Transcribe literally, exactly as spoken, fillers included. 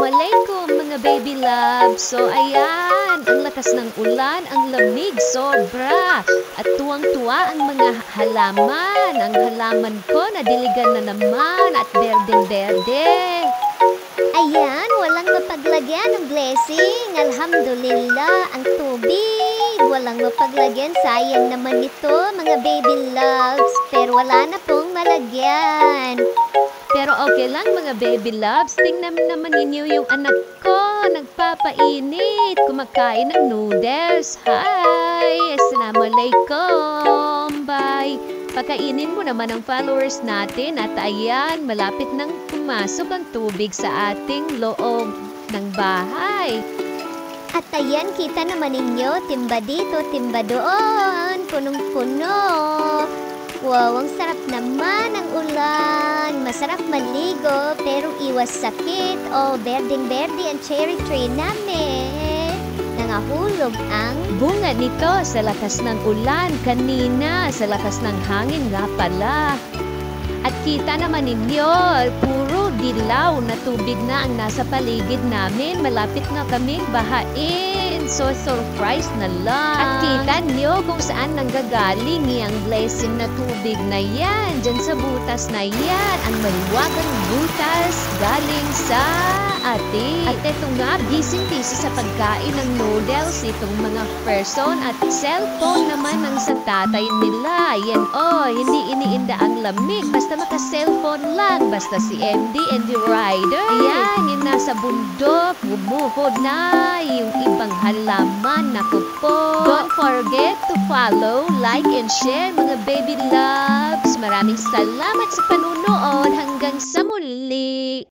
Assalamualaikum mga baby love. So ayan, ang lakas ng ulan, ang lamig, sobra. At tuwang-tuwa ang mga halaman. Ang halaman ko nadiligan na naman at berdeng-berde. Ayan, walang mapaglagyan ng blessing. Alhamdulillah, ang tubig. Walang mapaglagyan. Sayang naman ito, mga baby loves. Pero wala na pong malagyan. Pero okay lang mga baby loves. Tingnan naman ninyo yung anak ko. Nagpapainit. Kumakain ng noodles. Hi! Assalamualaikum. Bye! Pakainin mo naman ang followers natin. At ayan, malapit nang pumasok ang tubig sa ating loob ng bahay. At ayan, kita naman ninyo. Timba dito, timba doon. Punong-puno. Wow, ang sarap naman ang ulan. Masarap maligo, pero iwas sakit. Oh, berdeng-berde ang cherry tree namin. Nangahulog ang bunga nito sa lakas ng ulan kanina, sa lakas ng hangin nga pala. At kita naman ninyo, puro dilaw na tubig na ang nasa paligid namin. Malapit na kaming bahain. So, surprise na lang. At kita niyo kung saan nanggagaling yung blessing na tubig na yan. Diyan sa butas na yan. Ang maluwagang butas galing sa atin. At ito nga, busy-busy sa pagkain ng noodles itong mga person at cellphone naman ang sa tatay nila. Yan oh, hindi iniinda ang lamig. Basta maka-cellphone lang. Basta si M D and the rider. Ayan, yung nasa bundok. Bumuhod na yung ibang halaman. Naku po. Don't forget to follow, like, and share mga baby loves. Maraming salamat sa panunood. Hanggang sa muli.